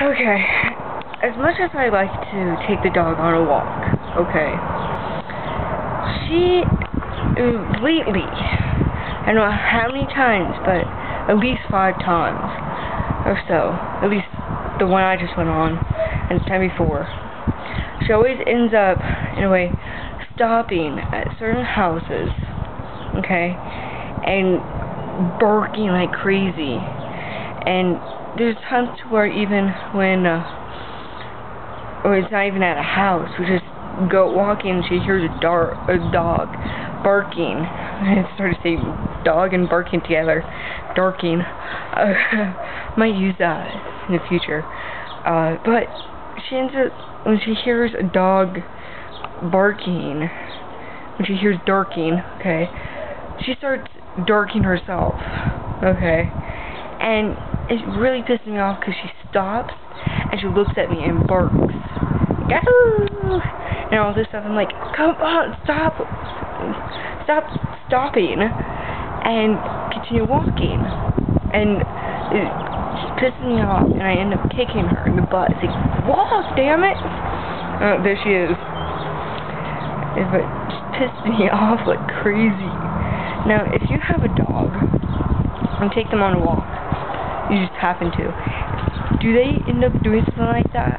Okay, as much as I like to take the dog on a walk, okay, she, lately, I don't know how many times, but at least 5 times or so, at least the one I just went on, and the time before, she always ends up, in a way, stopping at certain houses, okay, and barking like crazy, and there's times to where even when, or it's not even at a house, we just go walking and she hears a dog barking. I started saying dog and barking together. Darking. Might use that in the future. But she ends up, when she hears a dog barking, when she hears darking, okay, she starts darking herself, okay, and it really pisses me off because she stops and she looks at me and barks, and all this stuff. I'm like, come on, stopping, and continue walking, and it just pisses me off, and I end up kicking her in the butt. It's like, walk, damn it! There she is. But it just pissed me off like crazy. Now, if you have a dog and take them on a walk, you just happen to, do they end up doing something like that?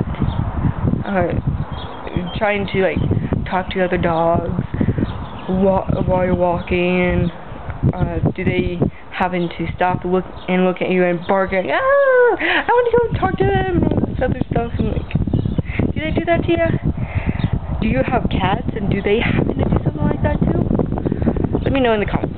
Trying to, like, talk to other dogs while you're walking? Do they happen to stop, look at you and bark at, I want to go talk to them, and all this other stuff? And, like, do they do that to you? Do you have cats, and do they happen to do something like that too? Let me know in the comments.